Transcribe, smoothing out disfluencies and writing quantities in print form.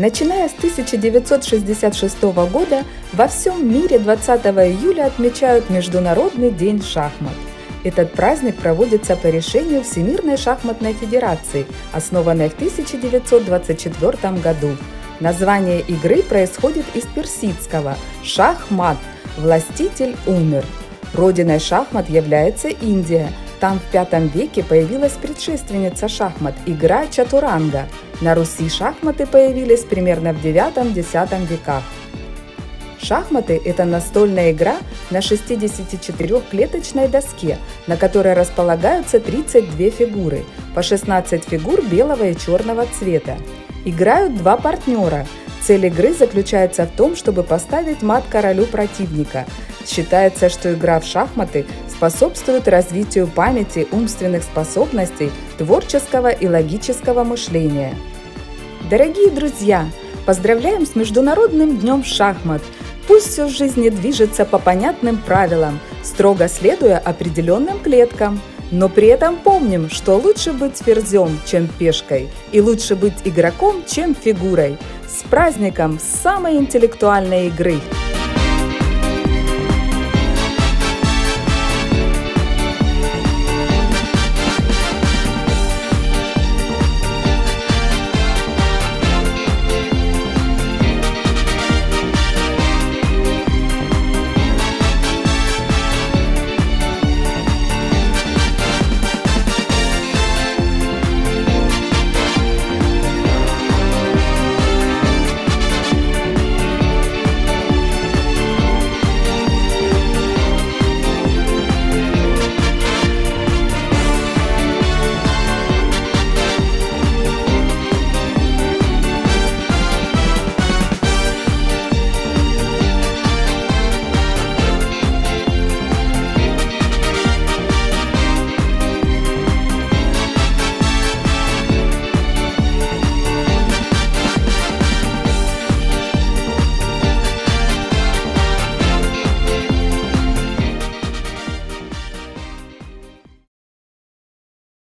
Начиная с 1966 года во всем мире 20 июля отмечают Международный день шахмат. Этот праздник проводится по решению Всемирной шахматной федерации, основанной в 1924 году. Название игры происходит из персидского «шах-мат» – «властитель умер». Родиной шахмат является Индия. Там в V веке появилась предшественница шахмат – игра чатуранга. На Руси шахматы появились примерно в IX-X веках. Шахматы – это настольная игра на 64-клеточной доске, на которой располагаются 32 фигуры, по 16 фигур белого и черного цвета. Играют два партнера. Цель игры заключается в том, чтобы поставить мат королю противника. Считается, что игра в шахматы способствует развитию памяти, умственных способностей, творческого и логического мышления. Дорогие друзья, поздравляем с Международным днем шахмат! Пусть все в жизни движется по понятным правилам, строго следуя определенным клеткам. Но при этом помним, что лучше быть ферзем, чем пешкой, и лучше быть игроком, чем фигурой. С праздником самой интеллектуальной игры!